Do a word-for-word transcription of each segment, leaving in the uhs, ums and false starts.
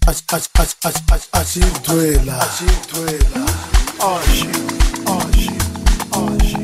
Ashintwela, ashintwela, ashi, ashi, ashi.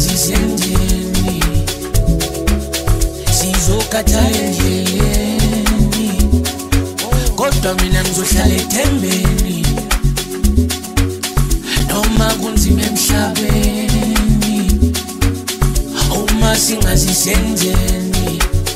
singazisendeni sizokhathala endleleni kodwa mina ngizohlala ethembeni noma kunzima emhlabeni uma singazisendeni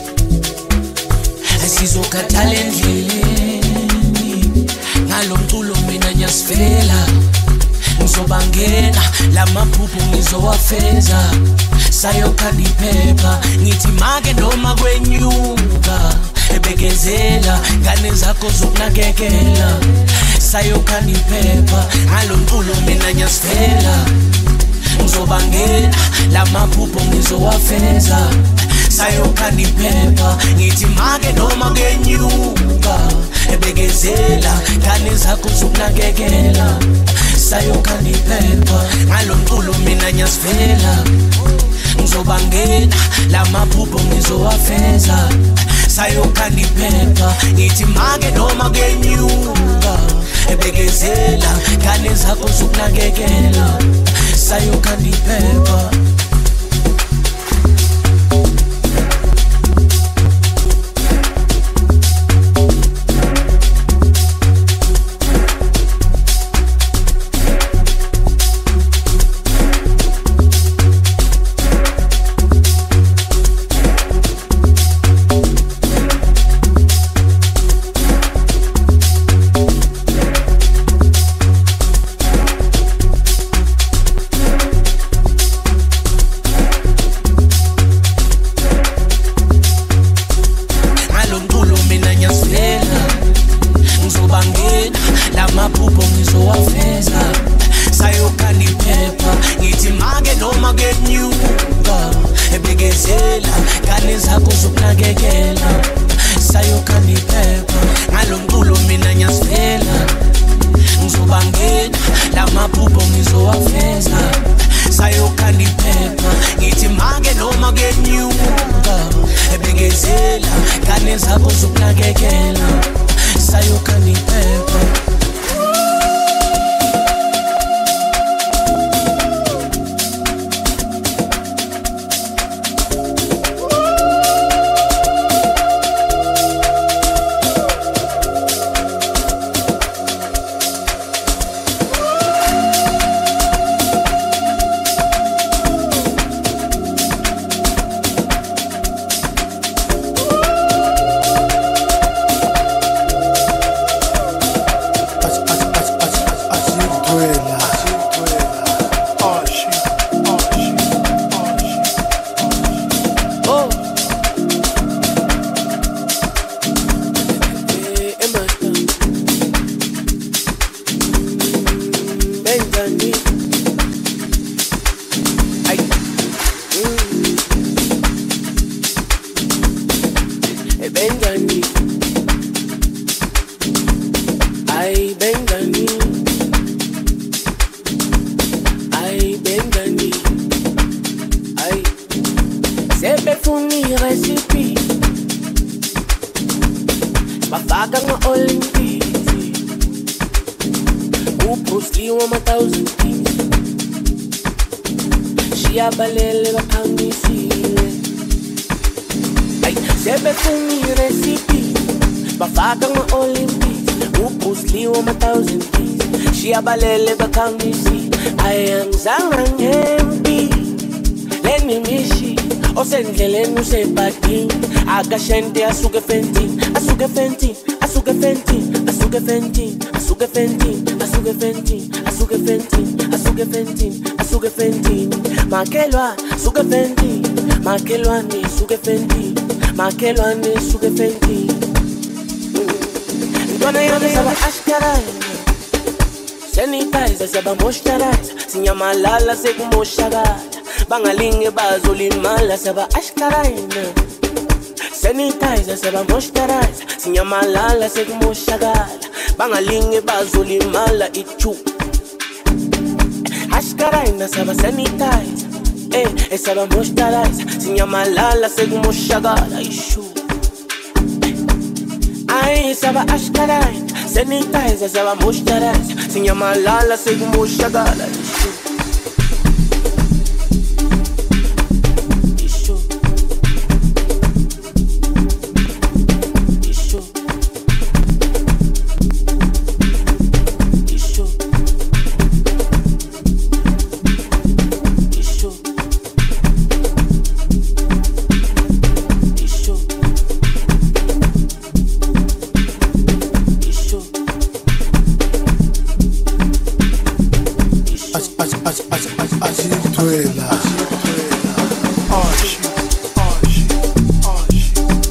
sizokhathala endleleni ngalo mculo mina nyasifela ngizobangena lamaphupho ngizowafeza sayokhanda iphepha ngithi make noma kwenyuka ebekezela ngane zakho zokunakekela sayokhanda iphepha ngalo mculo mina nyasifela ngizobangena lamaphupho ngizowafeza sayokhanda iphepha ngithi make noma kwenyuka ebekezela ngane zakho zokunakekela sayokhanda iphepha ngalo mculo mina nyasifela ngizobangena lamaphupho ngizowafeza sayokhanda iphepha ngithi make noma kwenyuka ebekezela ngane zakho zokunakekela sayokhanda iphepha Balele bakangisi ayangizanga ngempi leni mishi osendleleni usebhadini akashente asuke fentini asuke fentini asuke fentini asuke fentini asuke fentini asuke fentini asuke fentini asuke fentini asuke fentini makelwa suke fentini makelwane suke fentini makelwane suke fentini ntwana yami saba ashkara sanitizer sebamoshakala sinyamalala sekumoshakala bangalinge bazolimala seba ashkarayina sanitizer sebamoshakala sinyamalala sekumoshakala bangalinge bazolimala ichu ashkarayina seba sanitizer eh sebamoshakala sinyamalala sekumoshakala ishu ay seba ashkarayina sanitizer sebamoshakala sinyamalala sekumoshakala Ashitwela, Ashi, Ashi, Ashi,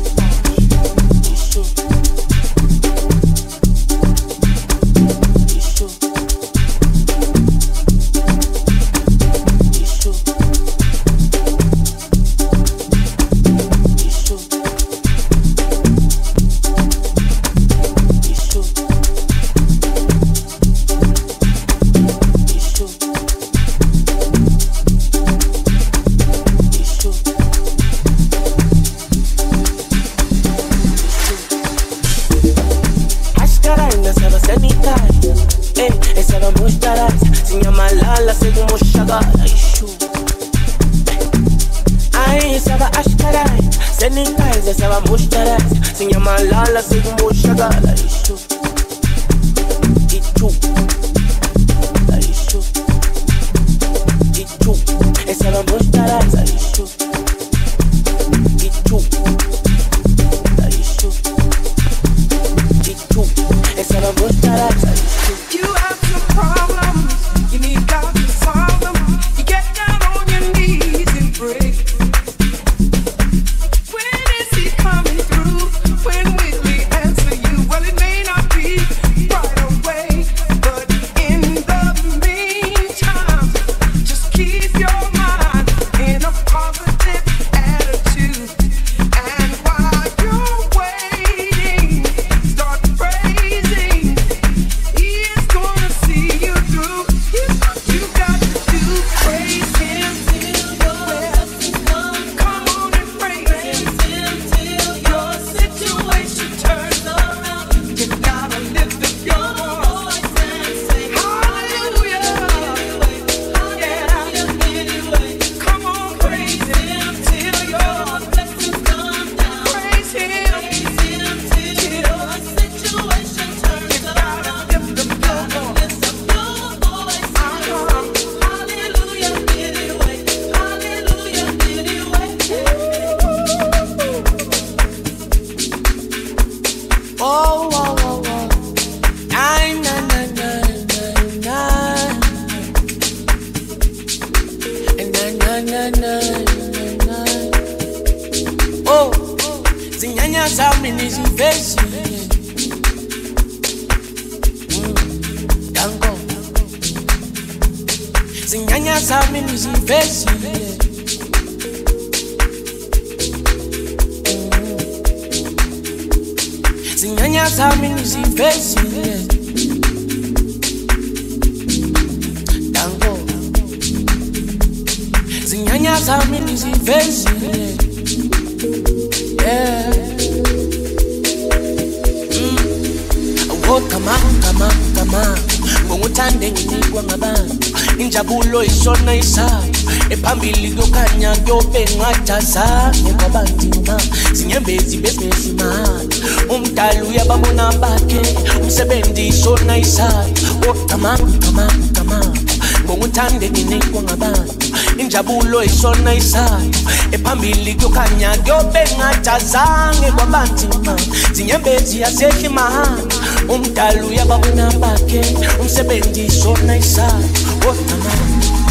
Zange kwabanzima zinyembezi besesimani umdali uyababona bakhe umsebenziso nayisani oqhamanga qhamanga qhamanga ngokuthande nginikwa ngabantu injabulo isona isani ephambili kuyokhanya kuyobe ngajazange kwabanzima zinyembezi yasesimani umdali uyababona bakhe umsebenziso nayisani oqhamanga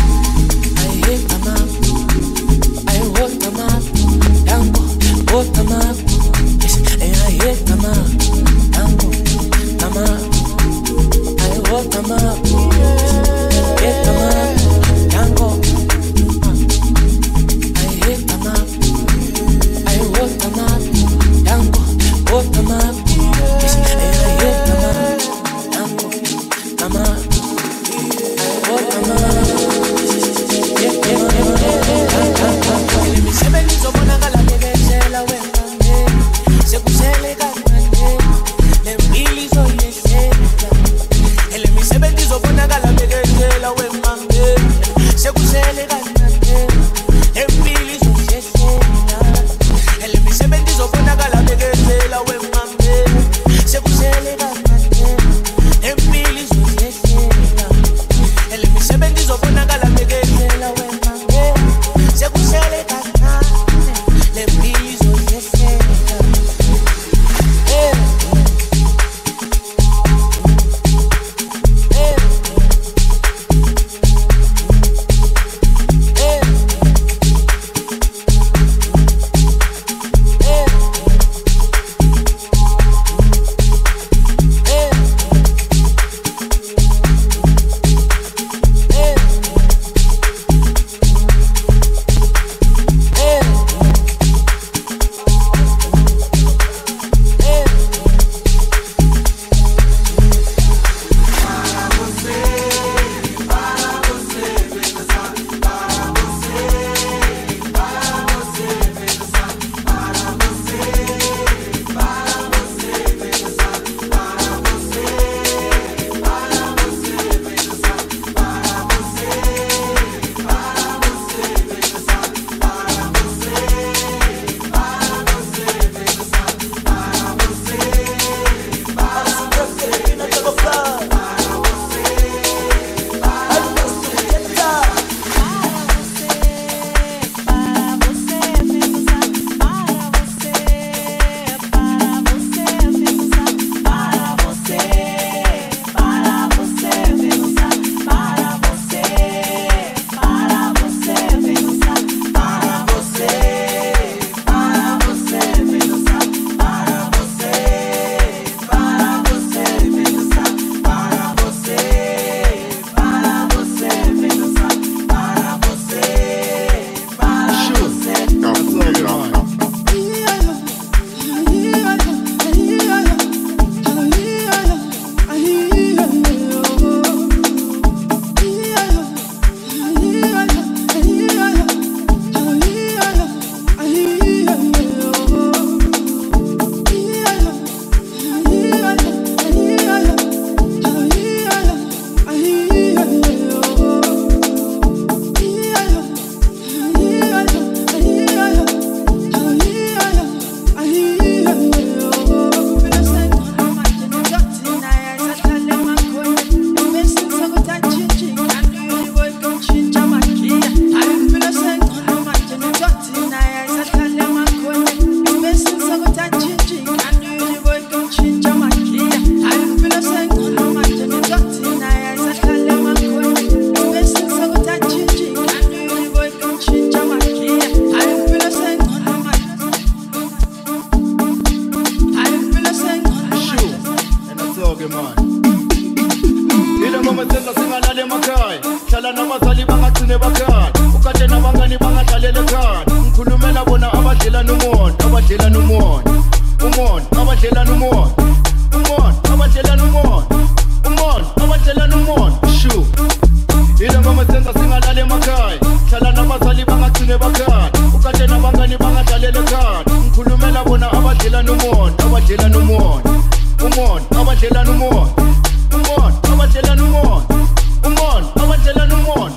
oh, come up, yes, and I hit come up, tango, come up, I oh, come up, yes, and hit come up, tango, I hit come up, I oh, come up, tango, oh, come up, yes, and I hit come up, tango, come up, I oh, come up. nabangani bangadlalela ekhaya ngikhulumela bona abadlela nomoya abadlela nomoya umoya abadlela nomoya umoya abadlela nomoya umoya abadlela nomoya shu ile ngoma senza singalala emakhaya hlala nabazali bangagcine bakhaya ukade nabangani bangadlalela ekhaya ngikhulumela bona abadlela nomoya abadlela nomoya umoya abadlela nomoya umoya abadlela nomoya umoya abadlela nomoya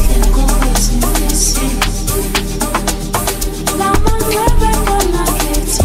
La mano vengo na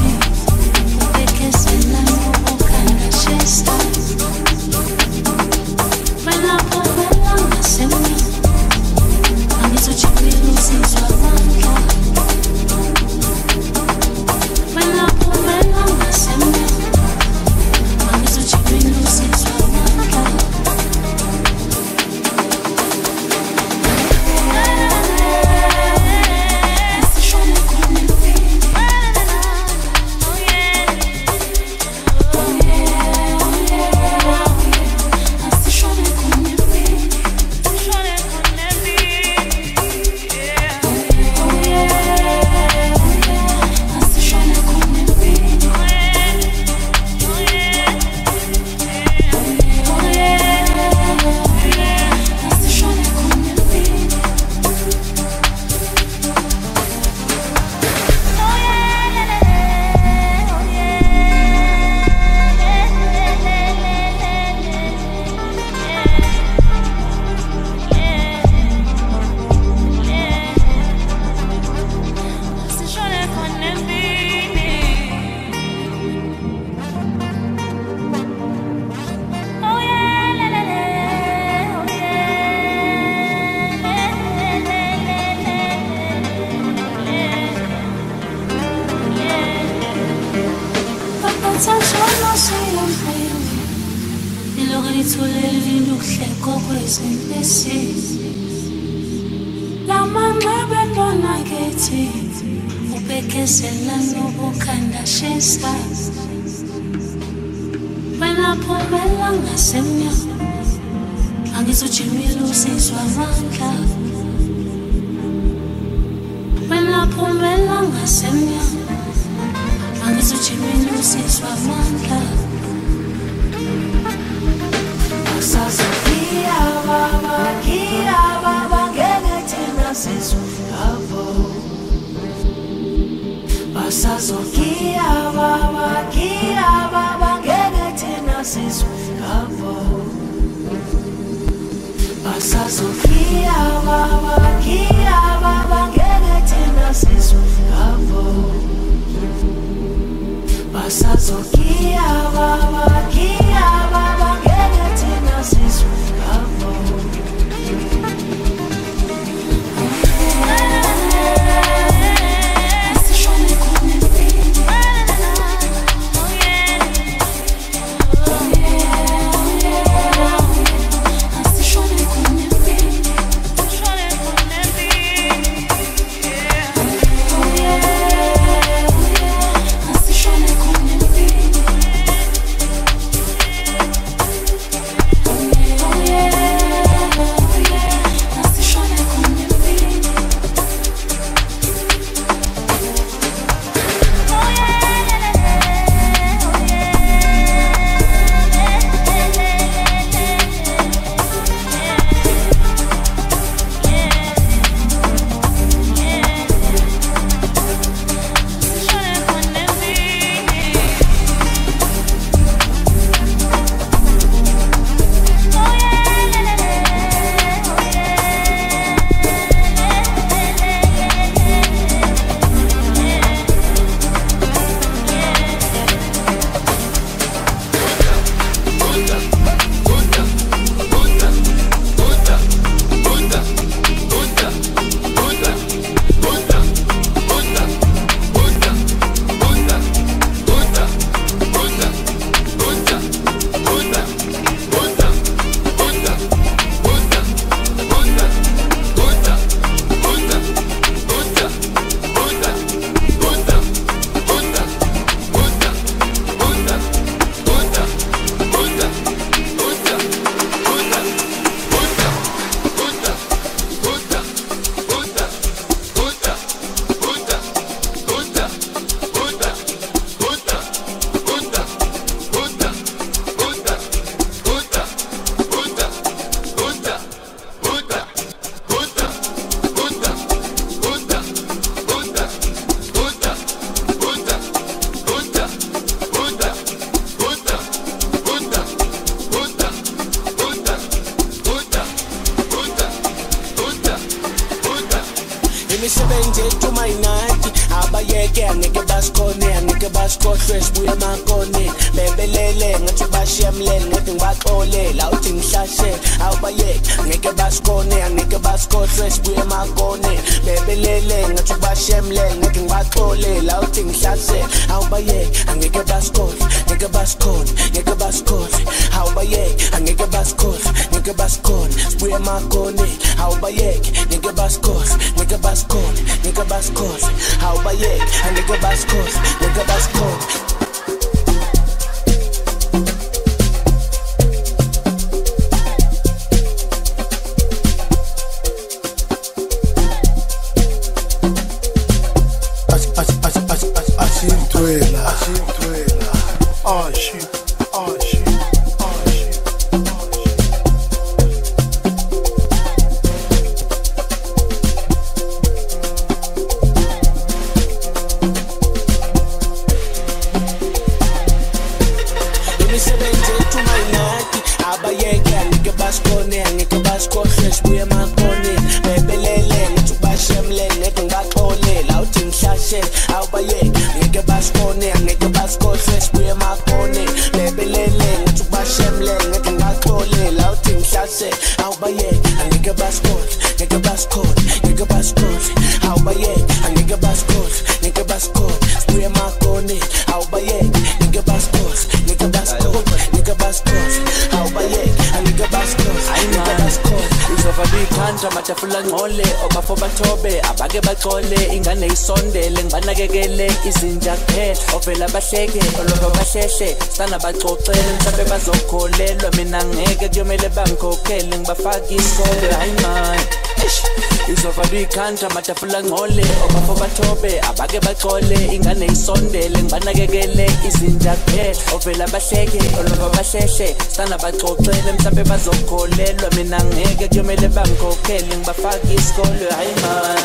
imisebenzi ethu mayinathi abayeke angeke basikhone angeke basikhohlwe sibuye makone bebelele ngathi bashiyamlele ngathi ngibaxole la uthi ngihlashe awubayeke angeke basikhone angeke basikhohlwe sibuye makone bebelele ngathi bashiyamlele ngathi ngibaxole la uthi ngihlashe awubayeke angeke basikhohlwe ngeke basikhone ngeke basikhohlwe awubayeke angeke basikhohlwe ngeke basikhone sibuye makone awubayeke ngeke basikhohlwe ngeke basikhohlwe ngeke basikhohlwe awubayeke angeke basikhohlwe ngeke basikhohlwe. Asintwela, asintwela, ashi, ashi, ashi, imisebenzi ethu mayinathi abayeke angeke basikhone angeke basikhohlwe sibuye makone bebelele ngathi bashiyamlele ngathi ngibaxole la uthi ngihlashe awubayeke angeke basikhone angeke basikhohlwe sibuye makone bebelele ngathi bashiyamlele ngathi ngibaxole la uthi ngihlashe awubayeke angeke basikhohlwe ngeke basikhohlwe ngeke basikhohlwe awubayeke angeke basikhohlwe ngeke basikhohlwe sibuye makone awubayeke ngeke basikhohlwe ikhanda amatafula ngcole obafo bathobe abake baxole ingane isondele ngibanakekele izinja kuphela ovela bahleke oloba bahlehle sana baxoxele mhlawumbe bazokholelwa mina ngeke kuyomele bangikhokhele ngibafaka isikole hayi man izovalwa ikhanda amatafula ngcole obafo bathobe abake baxole ingane isondele ngibanakekele izinja kuphela ovela bahleke oloba bahlehle sana baxoxele mhlawumbe bazokholelwa mina ngeke kuyomele bangikhokhele ngibafaka isikole hayi man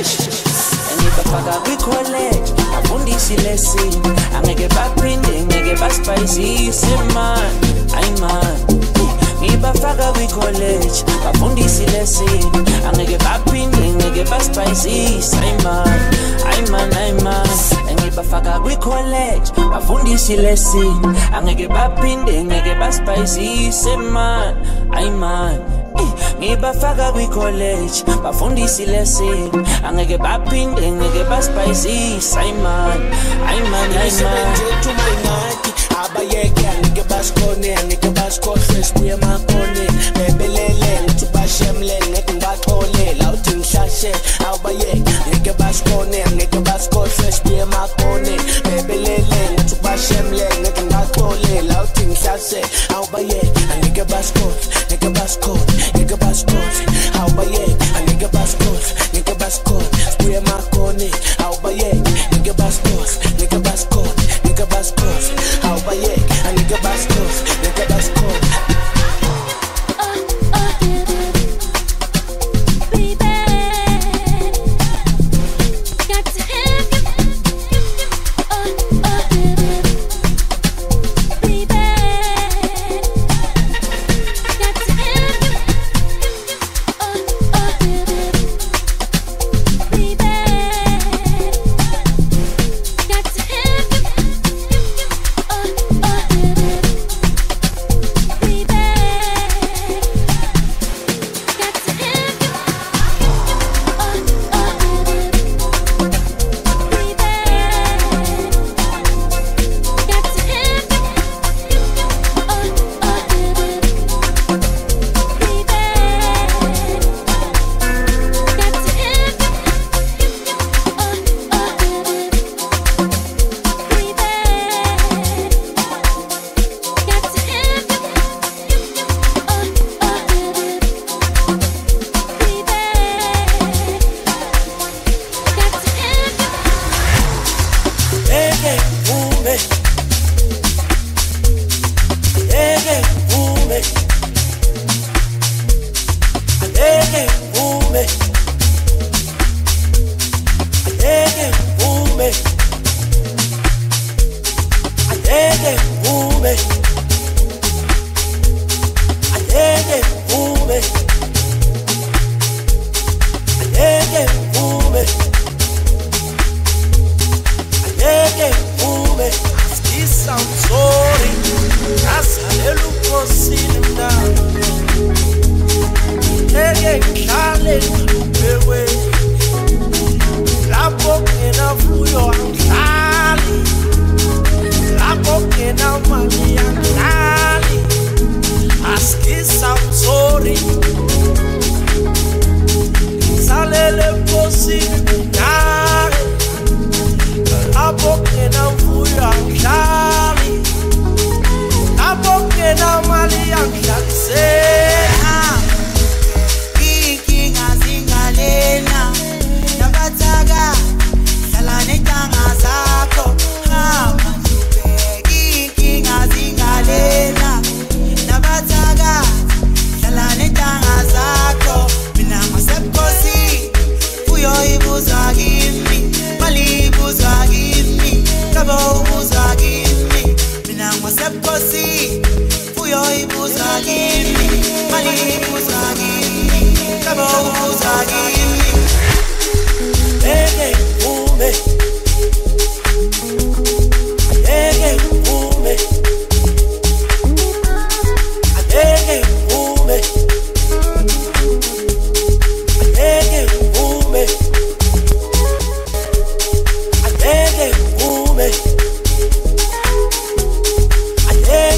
ngibafaka kwi-college bafundise ilesini angeke baphinde ngeke basipayisise man hayi man ngibafaka kwi-college bafundise ilesini angeke baphinde ngeke basipayisise hayi man hayi man hayi man ngibafaka kwi-college bafundise ilesini angeke baphinde ngeke basipayisise man hayi man ngibafaka kwi-college bafundise ilesini angeke baphinde ngeke basipayisise hayi man hayi man hayi man abayeke angeke basikhone angeke basikhohlwe sibuye emakhone bebelele ngithi bashemle ngeke ngibaxole la uthi ngishashe abayeke angeke basikhone angeke basikhohlwe sibuye emakhone bebelele ngithi bashemle ngeke ngibaxole la uthi ngishashe abayeke angeke basikhohlwe ngeke basikhohlwe ngeke basikhohlwe abayeke angeke basikhohlwe ngeke basikhohlwe sibuye emakhone abayeke ngeke basikhohlwe ngeke basikhohlwe ngeke basikhohlwe abayeke angeke basikhohlwe ngeke basikhohlwe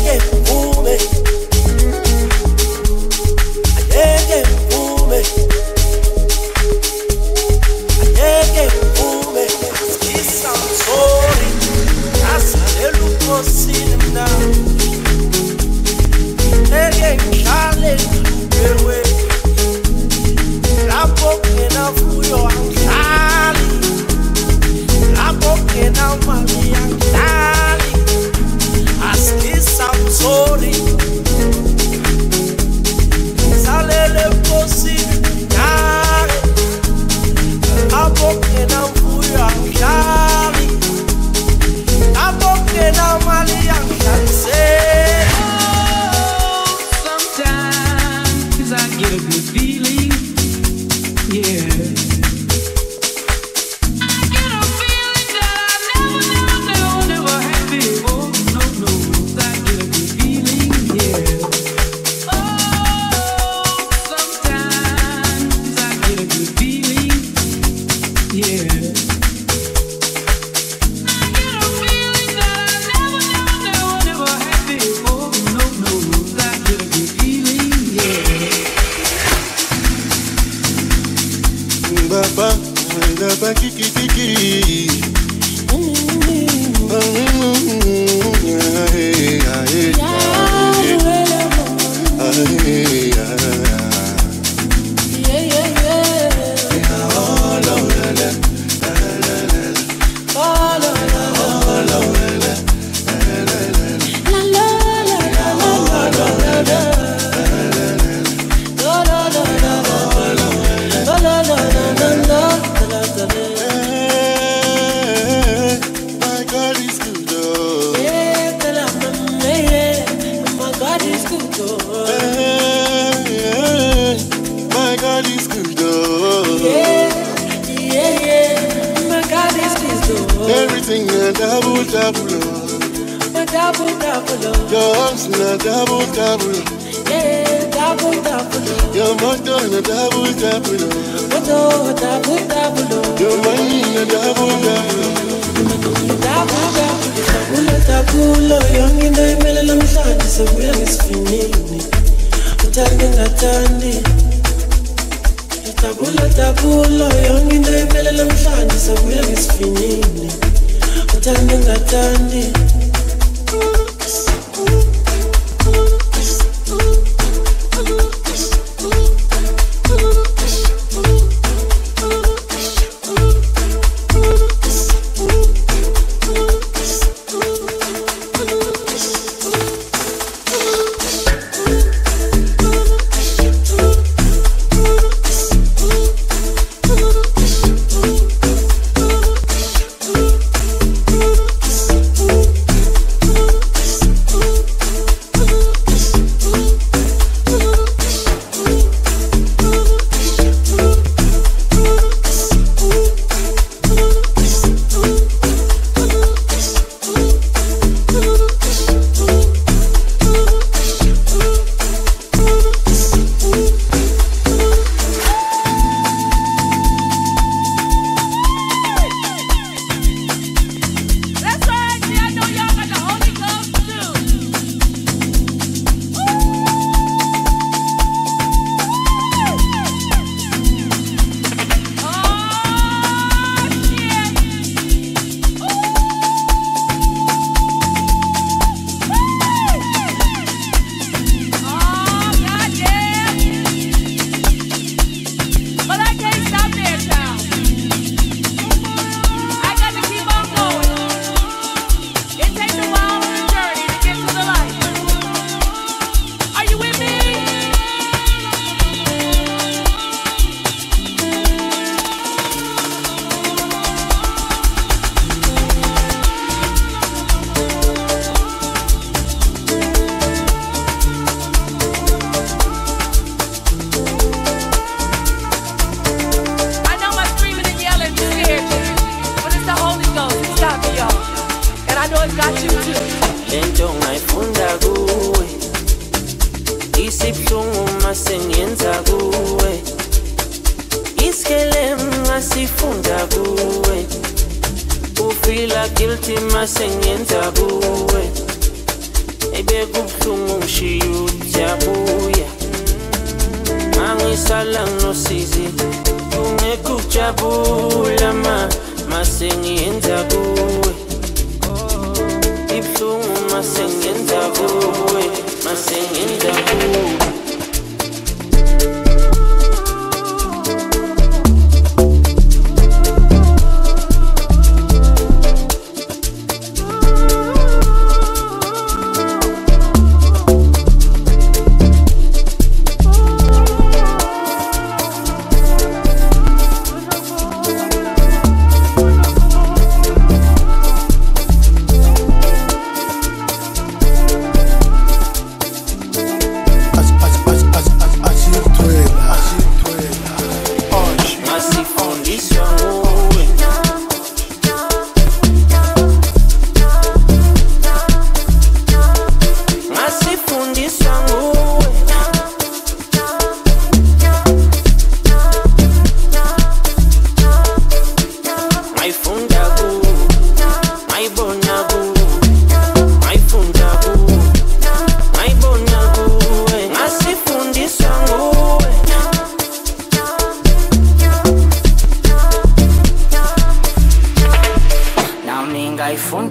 I now Mali young can say. Oh, sometimes I get a good feeling, yeah.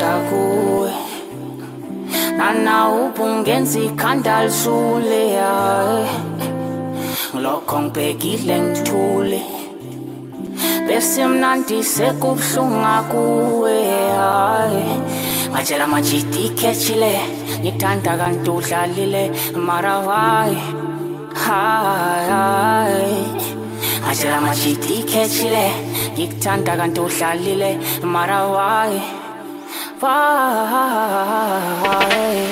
ngifunda kuwe nana ubungenza ikhanda lisule yae ngilokho ngibhekile ngithule bese mnandi sekubuhlunga kuwe hayi ngajela majidi khechile ngithanda kanti udlalile mara why hayi ngajela majidi khechile ngithanda kanti udlalile mara why why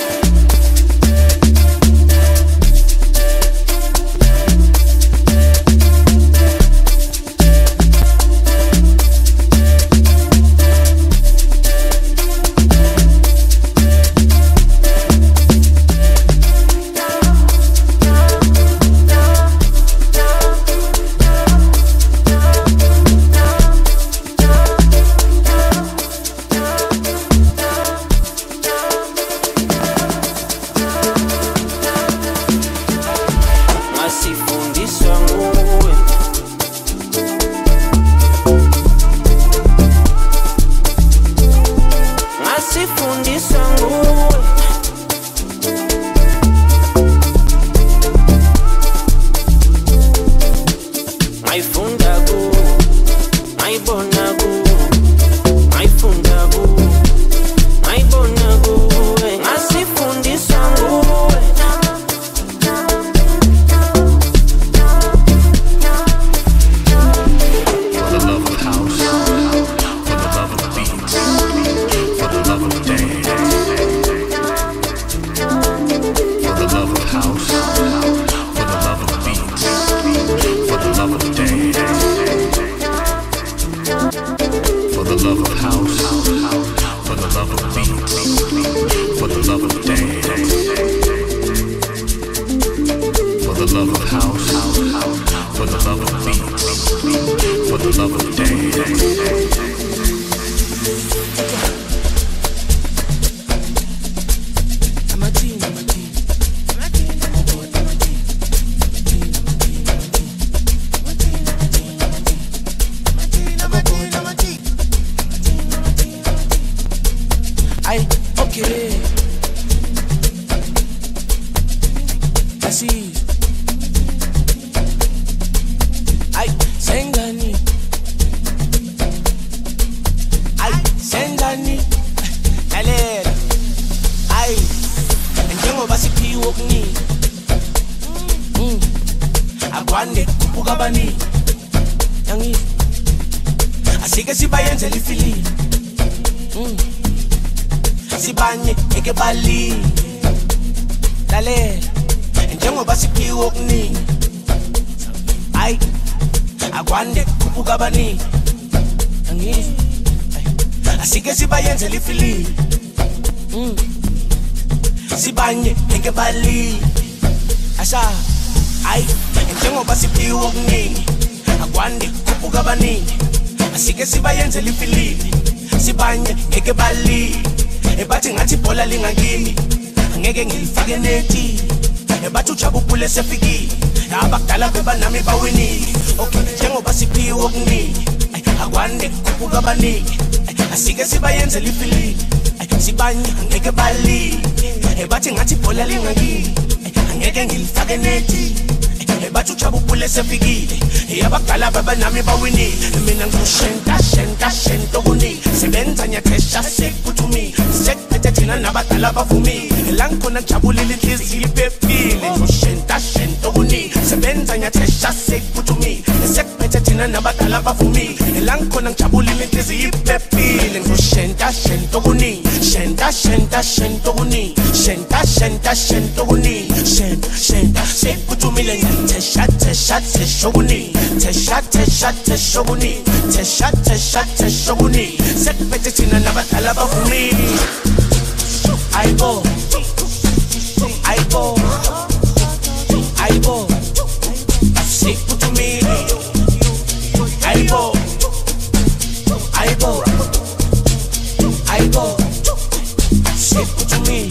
Sefiki abakudala bebanami bawinile okay njengoba siphiwe okuningi akwande kubuka abaningi asike sibayenze lifilile sibanye ngeke bali ebathi ngathi ibhola lingakini angeke ngilifake nethi ebathi ujabule sefikile abakudala bebanami bawinile mina ngikushenta shenta shenta okuningi sebenza nyathesha sekuthumi sekuphethe thina nabadala bavumile la ngikhona ngijabulile inhliziyo iphephile ngikushenta shenta okuningi sebenza nyathesha sekuthumi sekuphethe thina nabadala bavumile la ngikhona ngijabulile inhliziyo iphephile ngikushenta shenta okuningi shenta shenta shenta okuningi shenta shenta shenta okuningi shenta shenta sekuthumile nyathesha tesha tesha okuningi tesha tesha tesha okuningi tesha tesha tesha okuningi sekuphethe thina nabadala bavumile Aibo, Aibo, Aibo, stick to me. Aibo, Aibo, Aibo, stick to me.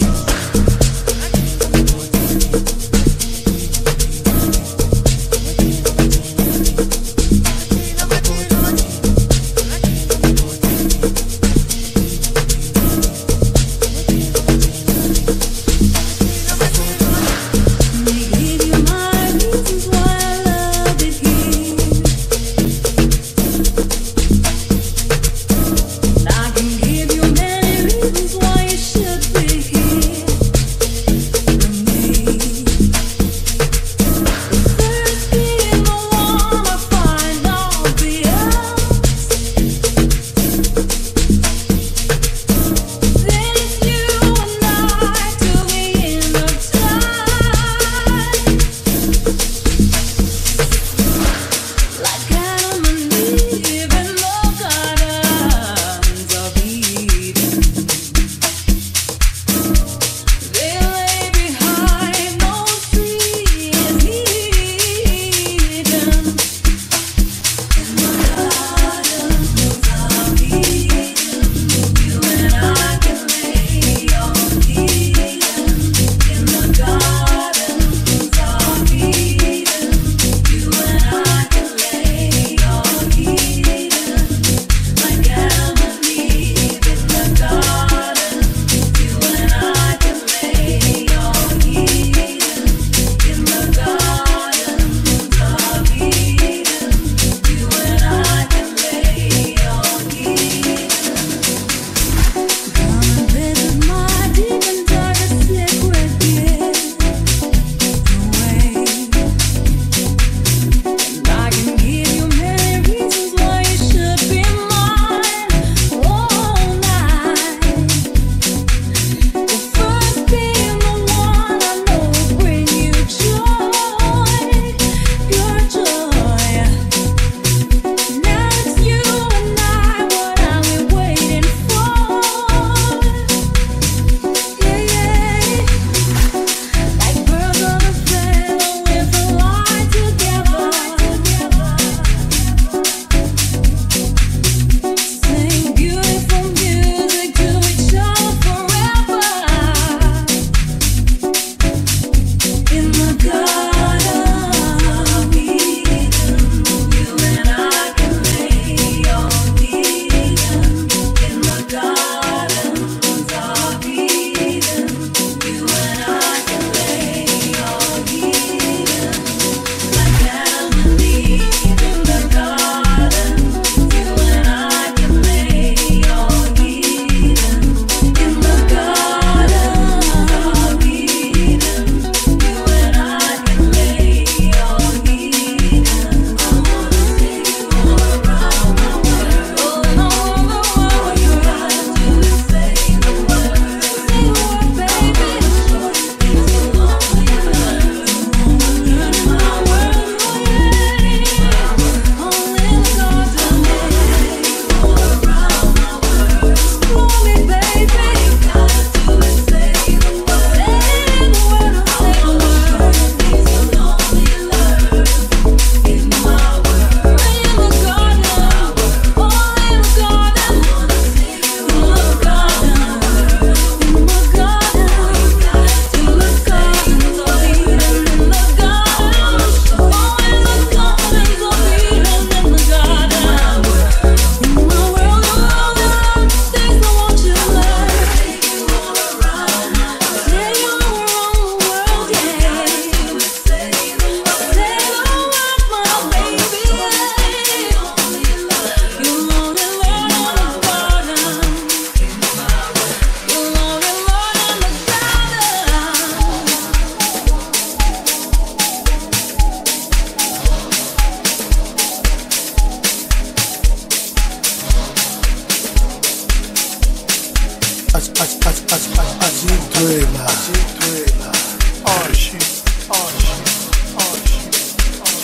Asintwela, asintwela, oh shit, oh shit, oh shit, oh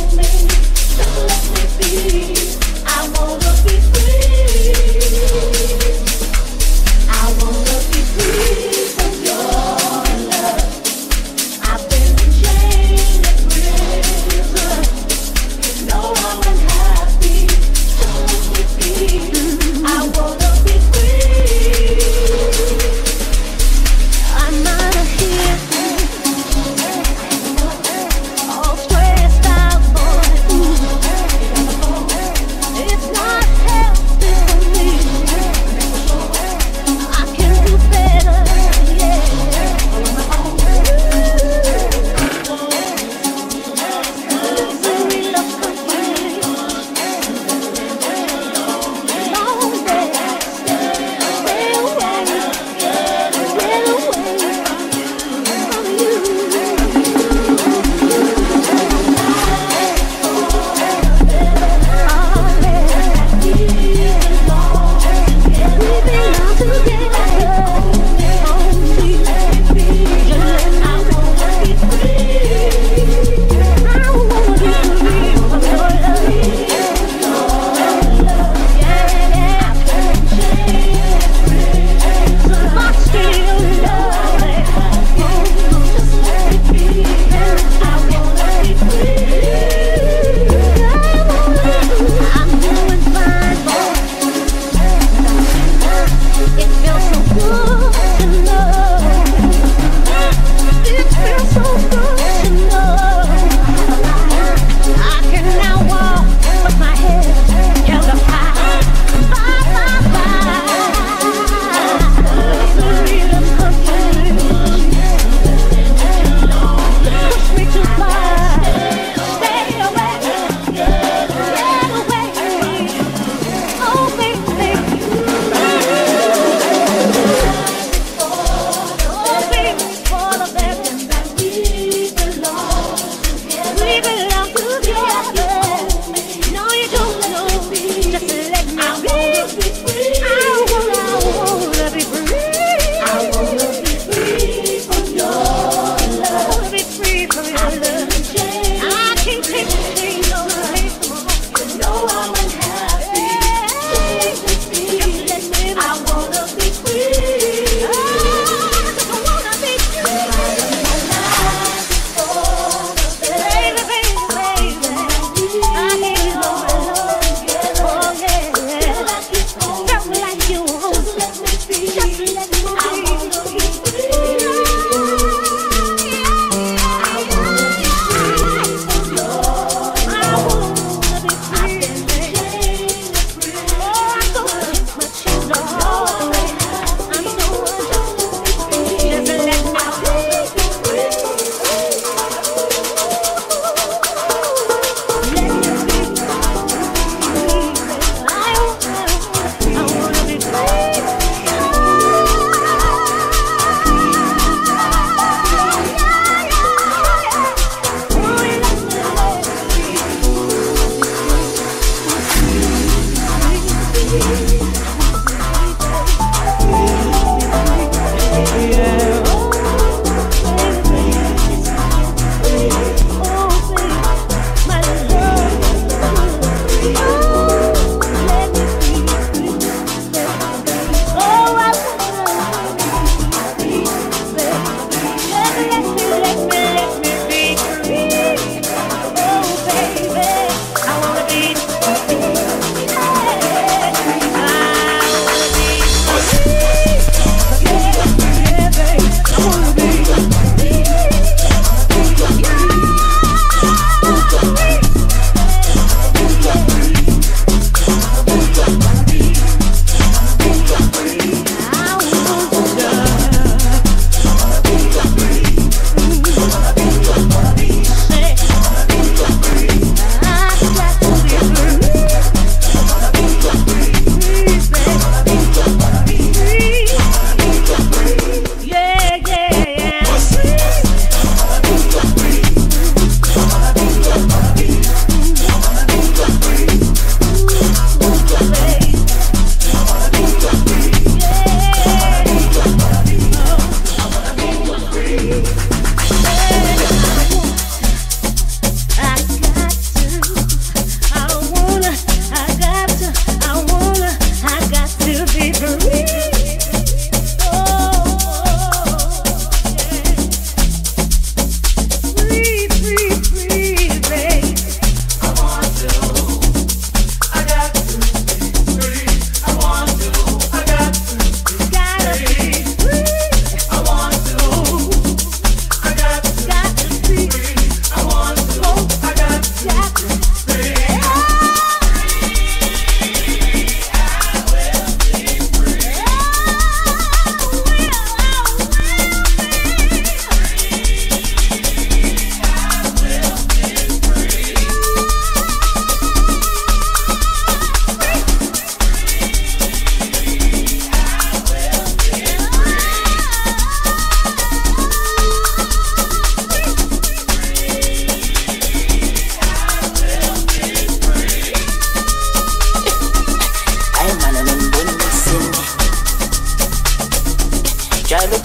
I wanna be free.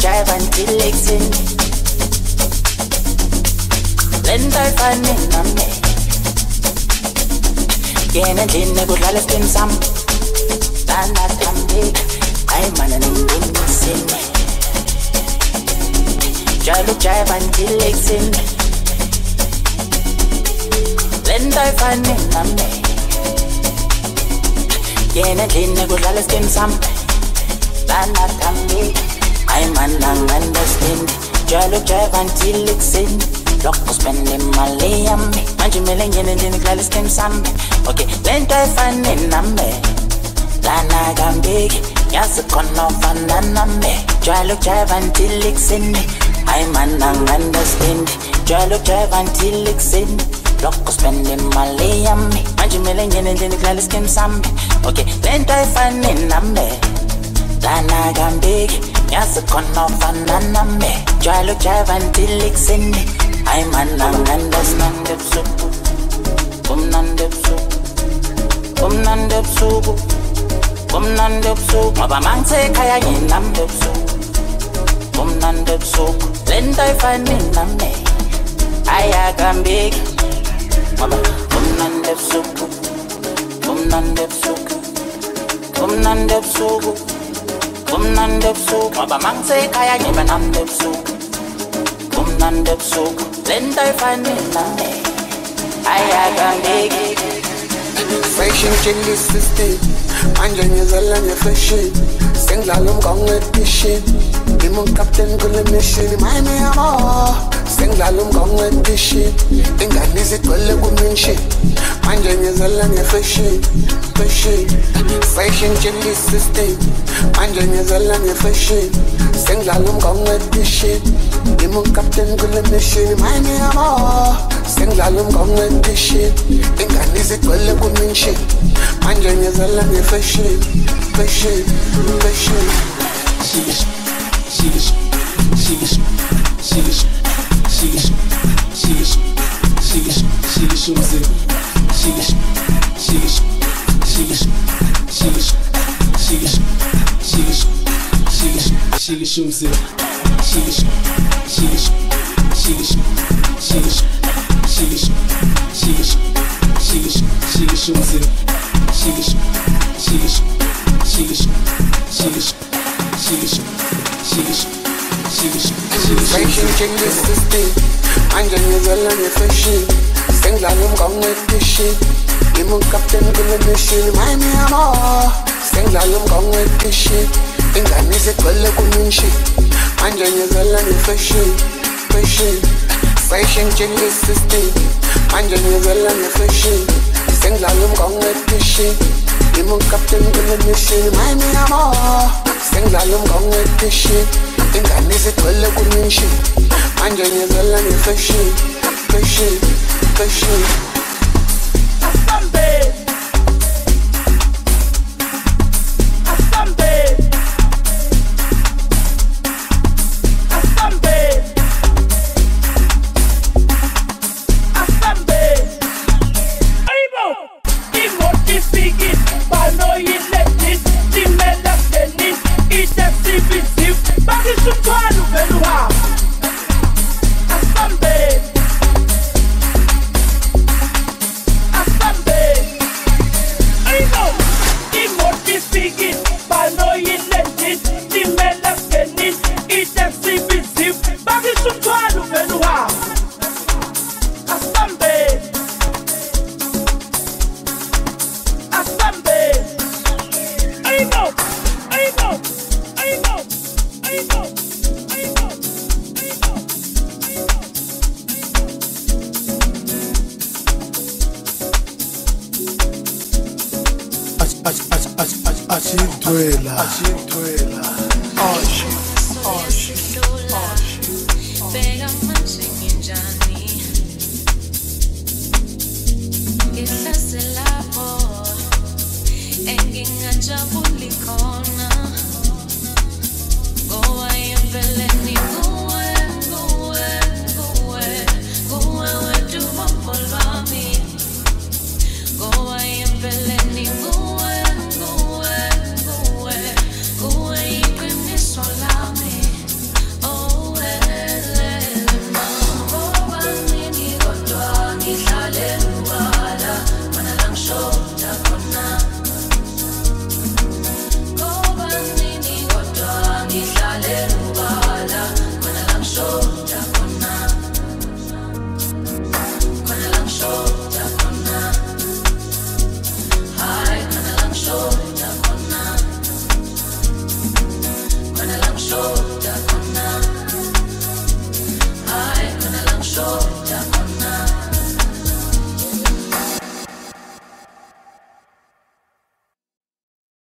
jive until exin. Lento ifane nami. Yena ndine kudlala skin sam. Lana tambi. Ay mana nindini. Jalo jive until exin. Lento ifane nami. Yena ndine kudlala skin sam. Lana tambi. Ay mana understand. Jalo jive until exin. Loco spending money on me. Manje mele ngene ndini kudlala skin sam. Okay, lento ifane nami. Lana gambiki. Yazi khona ufana nami. Jalo jive until exin. Ay mana understand. Jalo jive until exin. Loco spending money on me. Manje mele ngene ndini kudlala skin sam. Okay, lento ifane nami. Lana gambiki. Yazi khona ufana nami. Jalo jive until exin. Ay mana understand ebusuku. Kumnandi ebusuku. Kumnandi ebusuku. Kumnandi ebusuku. Ngoba mangithe ekhaya nginambi ebusuku. Kumnandi ebusuku. Lento ifane nami. Ayakambiki. Ngoba kumnandi ebusuku. Kumnandi ebusuku. Kumnandi ebusuku. Kumnandi ebusuku. Ngoba mangithe ekhaya nginambi ebusuku. Kumnandi ebusuku. Lento ifane nami. Ayakambiki. Fashion change system. Manje ngizela nge-fashion. Sengidlala umgongo edition. Ngime ucaptain kule mission. Maybe amo. Sengidlala umgongo edition. Ingane zigcwele ku-mention. Manje ngizela nge-fashion. Fashion. Fashion change system. Manje ngizela nge-fashion. Sengidlala umgongo edition. Ngime ucaptain kule mission. Maybe amo. Sengidlala umgongo edition. Ingane zigcwele ku-mention. Manje ngizela nge-fashion. Fashion. Fashion. Sheesh, sheesh, sheesh, sheesh, sheesh, sheesh, sheesh, sheesh, umzim. Sheesh, sheesh, sheesh, sheesh, sheesh, sheesh, sheesh, sheesh, umzim. Sheesh, sheesh, sheesh, sheesh, sheesh, sheesh, sheesh, sheesh, umzim. Sheesh, sheesh, sheesh, sheesh. Sheesh, sheesh, sheesh, sheesh. Fashion change the system. Manje ngizela nge-fashion. Sengidlala umgongo edition. Ngime ucaptain kule mission. Maybe amo. Sengidlala umgongo edition. Ingane zigcwele ku-mention. Manje ngizela nge-fashion. Fashion. Fashion change the system. Manje ngizela nge-fashion. Sengidlala umgongo edition. Ngime ucaptain kule mission. Maybe amo. Sengidlala umgongo edition. Ingane zigcwele ku-mention. Manje ngizela nge-fashion. Fashion. Fashion. Asambe. Asambe. Asambe. Asambe. Aibo. Imotifiki. Banoyiletis. Dimelastenis. Itexibisif. Bakisumthwalo vele uhamba. Asambe. Asambe. Aibo. Imotifiki. Banoyiletis. Dimelastenis. Itexibisif. Bakisumthwalo vele uhamba. Asambe. Asambe. Aibo. Aibo. Aibo. Aibo. Aibo. Achintwela, achintwela. Oshi, oshi, oshi. Bheka manje nginjani. Ngihlase lapho engingajabuli khona.